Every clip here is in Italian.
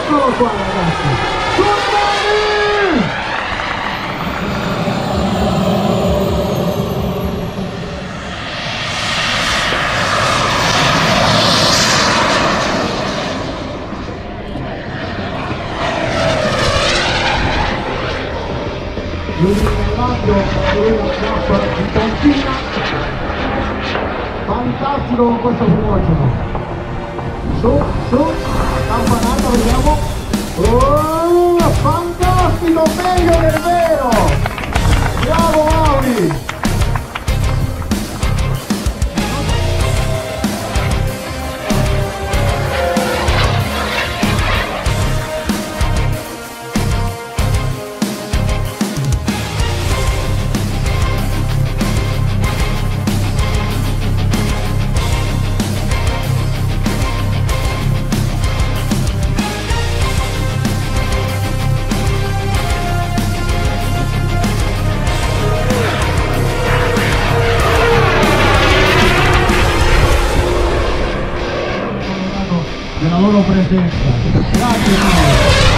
Eccolo qua ragazzi, Giordani! Lui nell'angolo, lui la chiappa di Pontina, fantastico con questo primogeno. Su, campanata, vediamo. Oh, fantastico, meglio del vero! Bravo Mauri! Della loro presenza. Grazie Mauro.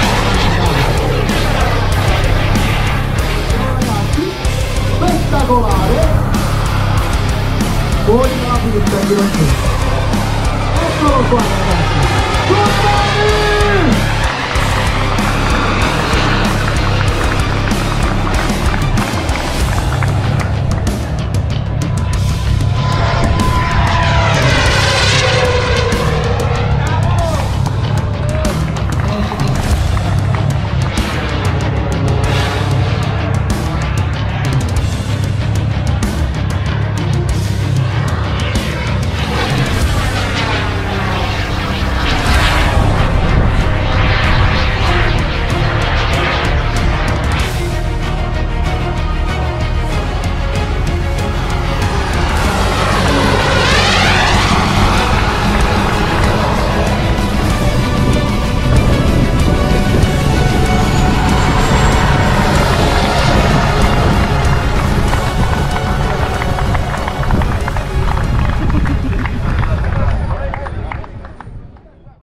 Ragazzi, spettacolare. Poi la pista di Eccolo qua ragazzi.